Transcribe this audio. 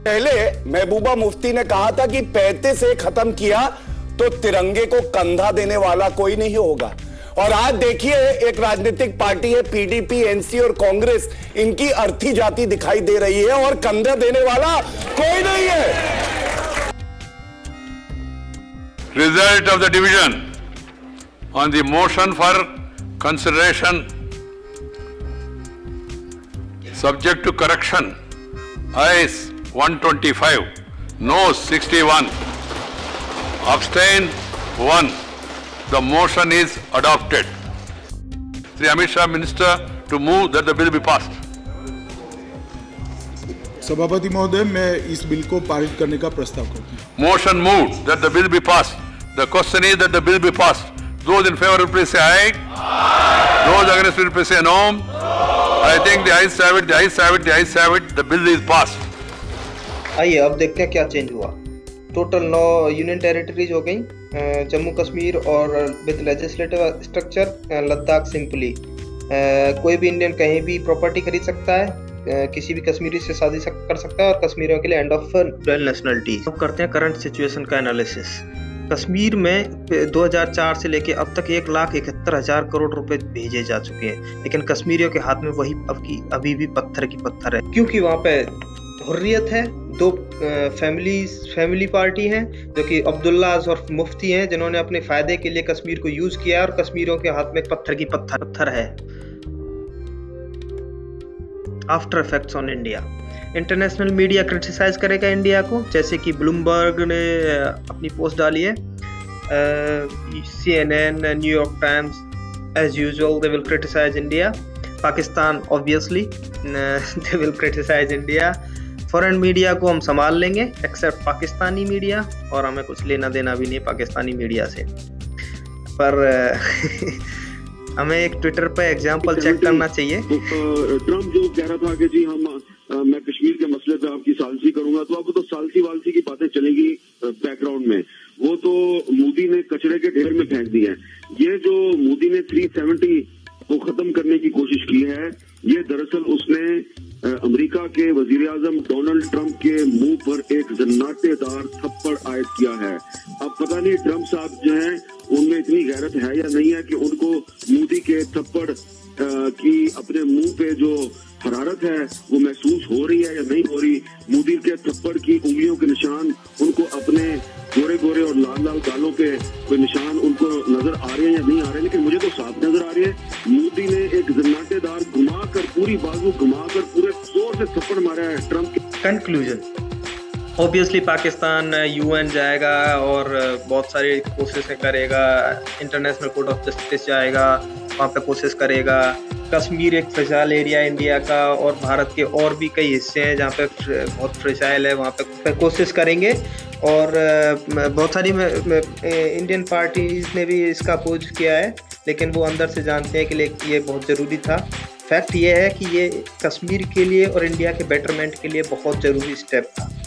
पहले महबूबा मुफ्ती ने कहा था कि 35 से खत्म किया तो तिरंगे को कंधा देने वाला कोई नहीं होगा, और आज देखिए एक राजनीतिक पार्टी है पीडीपी, एनसी और कांग्रेस, इनकी अर्थी जाति दिखाई दे रही है और कंधा देने वाला कोई नहीं है। Result of the division on the motion for consideration subject to correction, ayes 125, noes 61, abstain 1. The motion is adopted. Shri Amit Shah, Minister, to move that the bill be passed. सभापति महोदय, मैं इस बिल को पारित करने का प्रस्ताव करता हूँ। Motion moved that the bill be passed. The question is that the bill be passed. Those in favor will please say aye. Those against will please say no. I think the ayes have it, the ayes have it, the ayes have it. The bill is passed. आइए अब देखते हैं क्या change हुआ। Total 9 union territories हो गई, जम्मू कश्मीर और with legislative structure Ladakh simply. कोई भी इंडियन कहीं भी प्रॉपर्टी खरीद सकता है, किसी भी कश्मीरी से शादी कर सकता है, और कश्मीरियों के लिए एंड ऑफ डुअल नेशनलिटी। अब करते हैं करंट सिचुएशन का एनालिसिस। कश्मीर में 2004 से लेके अब तक 1,71,000 करोड़ रुपए भेजे जा चुके हैं, लेकिन कश्मीरियों के हाथ में वही अभी भी पत्थर की पत्थर है, क्योंकि वहाँ पे हुर्रियत है, 2 फैमिली पार्टी हैं जो कि अब्दुल्लाज और मुफ्ती हैं, जिन्होंने अपने फायदे के लिए कश्मीर को यूज किया और कश्मीरियों के हाथ में पत्थर की पत्थर है। After effects on India. International media criticise करेगा इंडिया को, जैसे कि ब्लूमबर्ग ने अपनी पोस्ट डाली है, CNN, New York times as usual they will criticise India. Pakistan obviously they will criticise India. Foreign media को हम संभाल लेंगे एक्सेप्ट पाकिस्तानी मीडिया, और हमें कुछ लेना देना भी नहीं पाकिस्तानी मीडिया से। पर हमें एक ट्विटर पे एग्जांपल चेक करना चाहिए। ट्रम्प जो कह रहा था कि जी मैं कश्मीर के मसले पे आपकी सालसी करूंगा, तो आपको तो सालसी वालसी की बातें चलेंगी बैकग्राउंड में। वो तो मोदी ने कचरे के ढेर में फेंक दी है। ये जो मोदी ने 370 को खत्म करने की कोशिश की है, ये दरअसल उसने अमेरिका के वजीर आजम डोनाल्ड ट्रंप के मुंह पर एक जन्नाटेदार थप्पड़ आयद किया है। अब पता नहीं ट्रंप साहब जो हैं उनमें इतनी गैरत है या नहीं है कि उनको मोदी के थप्पड़ की अपने मुंह पे जो हरारत है वो महसूस हो रही है या नहीं हो रही। मोदी के थप्पड़ की उंगलियों के निशान उनको अपने गोरे गोरे और लाल लाल गालों पे कोई निशान उनको नजर आ रहे हैं या नहीं आ रहे, लेकिन मुझे तो साफ नजर आ रही है। मोदी ने एक जन्नाटेदार घुमाकर, पूरी बाजू घुमाकर पूरे जोर से थप्पड़ मारा है ट्रंप के। कंक्लूजन, ऑब्वियसली पाकिस्तान यूएन जाएगा और बहुत सारी कोशिशें करेगा, इंटरनेशनल कोर्ट ऑफ जस्टिस जाएगा, वहाँ पे कोशिश करेगा। कश्मीर एक फ्रेजाइल एरिया इंडिया का, और भारत के और भी कई हिस्से हैं जहाँ पे बहुत फ्रेजाइल है, वहाँ पे कोशिश करेंगे। और बहुत सारी इंडियन पार्टीज ने भी इसका अपोज किया है, लेकिन वो अंदर से जानते हैं कि ये बहुत ज़रूरी था। फैक्ट ये है कि ये कश्मीर के लिए और इंडिया के बेटरमेंट के लिए बहुत ज़रूरी स्टेप था।